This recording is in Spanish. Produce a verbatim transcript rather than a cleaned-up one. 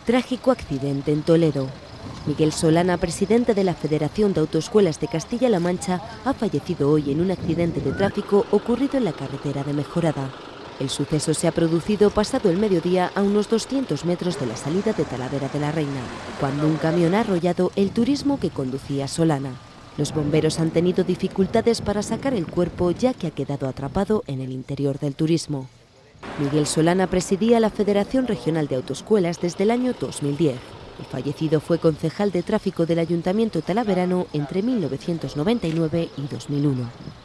Trágico accidente en Toledo. Miguel Solana, presidente de la Federación de Autoescuelas de Castilla-La Mancha, ha fallecido hoy en un accidente de tráfico ocurrido en la carretera de Mejorada. El suceso se ha producido pasado el mediodía a unos doscientos metros de la salida de Talavera de la Reina, cuando un camión ha arrollado el turismo que conducía Solana. Los bomberos han tenido dificultades para sacar el cuerpo, ya que ha quedado atrapado en el interior del turismo. Miguel Solana presidía la Federación Regional de Autoescuelas desde el año dos mil diez. El fallecido fue concejal de tráfico del Ayuntamiento talaverano entre mil novecientos noventa y nueve y dos mil uno.